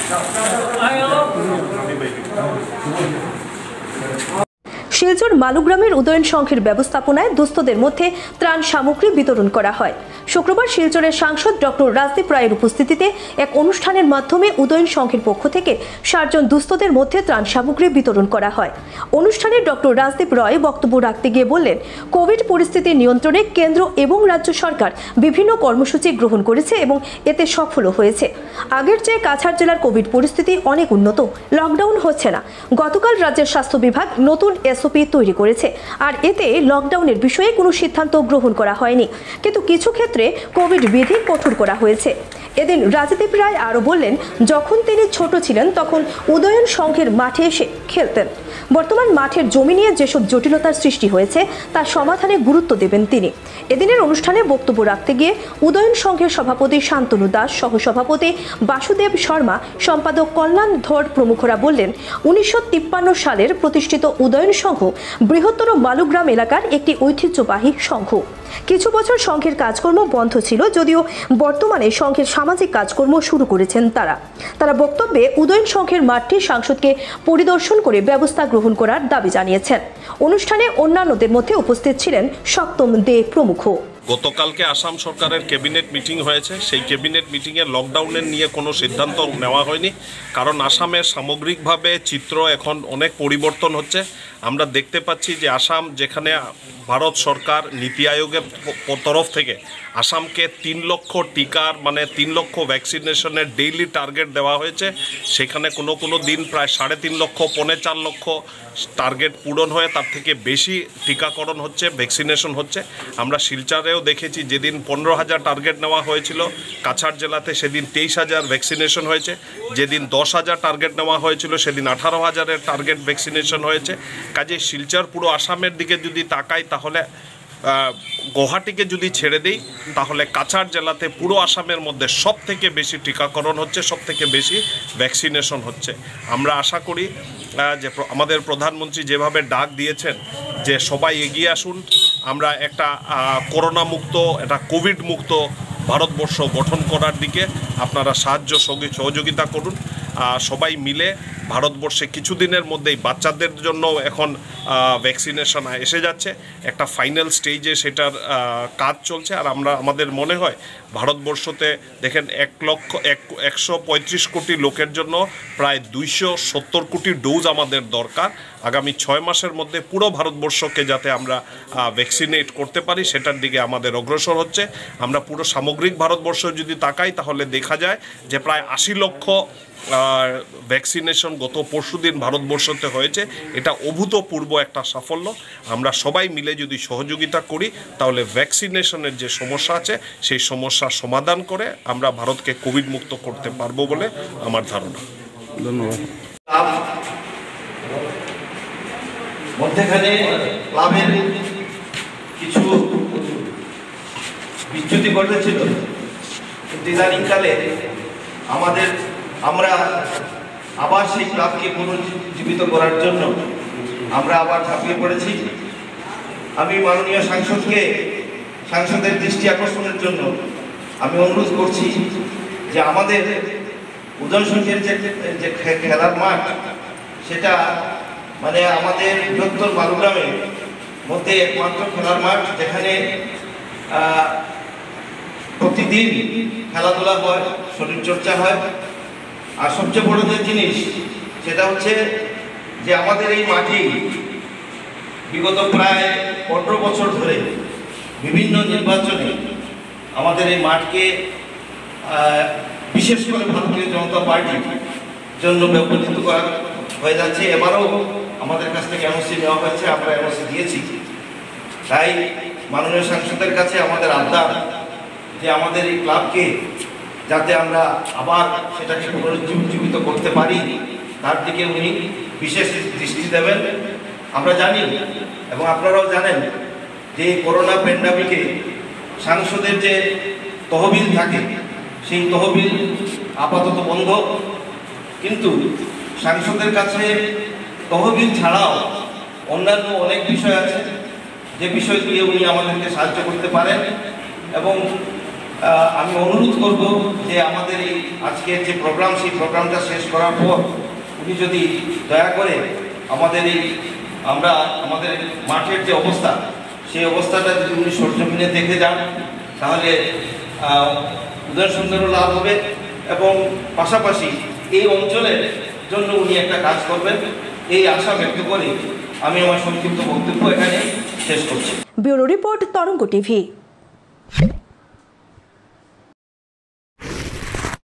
শিলচর মালুগ্রামের উদয়ন সংঘের ব্যবস্থাপনায় দুস্থদের মধ্যে ত্রাণ সামগ্রী বিতরণ করা হয়। শুক্রবার শিলচরের সাংসদ ডক্টর রাজদীপ রায়ের উপস্থিতিতে এক অনুষ্ঠানের মাধ্যমে উদয়ন সংঘের পক্ষ থেকে 60 জন দুস্থদের মধ্যে ত্রাণ সামগ্রী বিতরণ করা হয়। অনুষ্ঠানে ডক্টর রাজদীপ রায় বক্তব্য রাখতে গিয়ে বললেন, কোভিড পরিস্থিতি নিয়ন্ত্রণে কেন্দ্র এবং রাজ্য সরকার বিভিন্ন কর্মসূচি গ্রহণ করেছে এবং এতে সফলও হয়েছে। আগের চেয়ে কাছাড় জেলার কোভিড পরিস্থিতি অনেক উন্নত, লকডাউন হচ্ছে না। গতকাল রাজ্যের স্বাস্থ্য বিভাগ নতুন এসওপি তৈরি করেছে, আর এতে লকডাউনের বিষয়ে কোনো সিদ্ধান্ত গ্রহণ করা হয়নি, কিন্তু কিছু ক্ষেত্রে কোভিড বিধি কঠোর করা হয়েছে। এদিন রাজদীপ রায় আরও বললেন, যখন তিনি ছোট ছিলেন তখন উদয়ন সংঘের মাঠে এসে খেলতেন। বর্তমান মাঠের জমি নিয়ে যেসব জটিলতার সৃষ্টি হয়েছে তার সমাধানে গুরুত্ব দেবেন তিনি। এদিনের অনুষ্ঠানে বক্তব্য রাখতে গিয়ে উদয়ন সংঘের সভাপতি শান্তনু দাস, সহসভাপতি বাসুদেব শর্মা, সম্পাদক কল্যাণ ধর প্রমুখরা বললেন, 1953 সালের প্রতিষ্ঠিত উদয়ন সংঘ বৃহত্তর মালুগ্রাম এলাকার একটি ঐতিহ্যবাহী সংঘ। কিছু বছর সংঘের কাজকর্ম বন্ধ ছিল, যদিও বর্তমানে সংঘের সামাজিক কাজকর্ম শুরু করেছেন তারা বক্তব্যে উদয়ন সংঘের মাঠটি সাংসদকে পরিদর্শন করে ব্যবস্থা গ্রহণ করার দাবি জানিয়েছেন। অনুষ্ঠানে অন্যান্যদের মধ্যে উপস্থিত ছিলেন সপ্তম দে প্রমুখ। গতকালকে আসাম সরকারের ক্যাবিনেট মিটিং হয়েছে। সেই ক্যাবিনেট মিটিংয়ে লকডাউনের নিয়ে কোনো সিদ্ধান্ত নেওয়া হয়নি, কারণ আসামের সামগ্রিকভাবে চিত্র এখন অনেক পরিবর্তন হচ্ছে। আমরা দেখতে পাচ্ছি যে আসাম, যেখানে ভারত সরকার নীতি আয়োগের তরফ থেকে আসামকে 3 লক্ষ টিকার 3 লক্ষ ভ্যাকসিনেশনের ডেইলি টার্গেট দেওয়া হয়েছে, সেখানে কোনো দিন প্রায় 3.5 লক্ষ, 4.5 লক্ষ টার্গেট পূরণ হয়ে তার থেকে বেশি টিকাকরণ হচ্ছে, ভ্যাকসিনেশন হচ্ছে। আমরা শিলচরেও দেখেছি, যেদিন 15,000 টার্গেট নেওয়া হয়েছিল কাছাড় জেলাতে, সেদিন 23,000 ভ্যাকসিনেশন হয়েছে। যেদিন 10,000 টার্গেট নেওয়া হয়েছিল সেদিন 18,000-এর টার্গেট ভ্যাকসিনেশন হয়েছে। কাজে শিলচর পুরো আসামের দিকে যদি তাকাই, তাহলে গুয়াহাটিকে যদি ছেড়ে দিই, তাহলে কাছাড় জেলাতে পুরো আসামের মধ্যে সব থেকে বেশি টিকাকরণ হচ্ছে, সব থেকে বেশি ভ্যাকসিনেশন হচ্ছে। আমরা আশা করি যে আমাদের প্রধানমন্ত্রী যেভাবে ডাক দিয়েছেন যে সবাই এগিয়ে আসুন, আমরা একটা করোনা মুক্ত, একটা কোভিড মুক্ত ভারতবর্ষ গঠন করার দিকে আপনারা সহযোগিতা করুন। সবাই মিলে ভারতবর্ষে কিছুদিনের মধ্যেই বাচ্চাদের জন্য এখন ভ্যাকসিনেশন এসে যাচ্ছে, একটা ফাইনাল স্টেজে সেটার কাজ চলছে। আর আমাদের মনে হয় ভারতবর্ষতে দেখেন 135 কোটি লোকের জন্য প্রায় 270 কোটি ডোজ আমাদের দরকার। আগামী 6 মাসের মধ্যে পুরো ভারতবর্ষকে যাতে আমরা ভ্যাকসিনেট করতে পারি, সেটার দিকে আমাদের অগ্রসর হচ্ছে। আমরা পুরো সামগ্রিক ভারতবর্ষ যদি তাকাই, তাহলে দেখা যায় যে প্রায় 80 লক্ষ ভ্যাকসিনেশন গত পরশুদিন ভারতবর্ষতে হয়েছে। এটা অভূতপূর্ব একটা সাফল্য। আমরা সবাই মিলে যদি সহযোগিতা করি, তাহলে ভ্যাকসিনেশনের যে সমস্যা আছে সেই সমস্যার সমাধান করে আমরা ভারতকে কোভিড মুক্ত করতে পারবো বলে আমার ধারণা। ধন্যবাদ। মধ্যখানে ক্লাবের কিছু বিচ্যুতি ঘটেছিল, কিন্তু ইদানিংকালে আমরা আবার সেই ক্লাবকে পুনর্জীবিত করার জন্য আমরা আবার ঝাঁপিয়ে পড়েছি। আমি মাননীয় সাংসদের দৃষ্টি আকর্ষণের জন্য আমি অনুরোধ করছি যে আমাদের উদয়ন সংঘের যে খেলার মাঠ, সেটা আমাদের বৃহত্তর মালুগ্রামের মধ্যে একমাত্র খেলার মাঠ, যেখানে প্রতিদিন খেলাধুলা হয়, শরীরচর্চা হয়। আর সবচেয়ে বড় যে জিনিস সেটা হচ্ছে যে আমাদের এই মাটি বিগত প্রায় 15 বছর ধরে বিভিন্ন নির্বাচনে আমাদের এই মাঠকে বিশেষ করে ভারতীয় জনতা পার্টির জন্য ব্যবহৃত করা হয়ে যাচ্ছে। এবারও আমাদের কাছ থেকে এনওসি নেওয়া হয়েছে, আমরা এনওসি দিয়েছি। তাই মাননীয় সাংসদের কাছে আমাদের আবদার যে আমাদের এই ক্লাবকে যাতে আমরা আবার সেটাকে পুনরুজ্জীবিত করতে পারি, তার দিকে উনি বিশেষ দৃষ্টি দেবেন। আমরা জানি এবং আপনারাও জানেন যে করোনা প্যান্ডামিকে সাংসদের যে তহবিল থাকে, সেই তহবিল আপাতত বন্ধ, কিন্তু সাংসদের কাছে তহবিল ছাড়াও অন্যান্য অনেক বিষয় আছে, যে বিষয়গুলি উনি আমাদেরকে সাহায্য করতে পারেন। এবং আমি অনুরোধ করব যে আমাদের এই আজকের যে প্রোগ্রাম সেই প্রোগ্রামটা শেষ করার পর উনি যদি দয়া করে আমাদের আমাদের মাঠের যে অবস্থা সেই অবস্থাটা যদি উনি সরজমিনে দেখে যান তাহলে উদয়ন সংঘেরও লাভ হবে এবং পাশাপাশি এই অঞ্চলের জন্য উনি একটা কাজ করবেন এই আশা ব্যক্ত করে আমি আমার সংক্ষিপ্ত বক্তব্য এখানে শেষ করছি। Bureau report Tarang TV.